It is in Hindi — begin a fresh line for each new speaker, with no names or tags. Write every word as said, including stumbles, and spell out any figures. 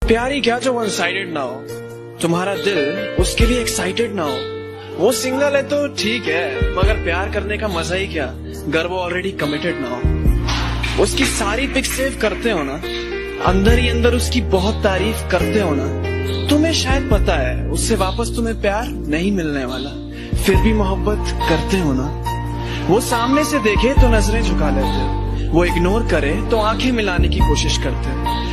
प्यार ही क्या जो वन साइडेड ना हो, तुम्हारा दिल उसके लिए एक्साइटेड ना हो। वो सिंगल है तो ठीक है, मगर प्यार करने का मजा ही क्या अगर वो ऑलरेडी कमिटेड ना हो। उसकी सारी पिक सेव करते हो ना, अंदर ही अंदर उसकी बहुत तारीफ करते हो ना। तुम्हें शायद पता है उससे वापस तुम्हें प्यार नहीं मिलने वाला, फिर भी मोहब्बत करते हो ना। वो सामने से देखे तो नजरें झुका लेते हो, वो इग्नोर करे तो आंखें मिलाने की कोशिश करते हो।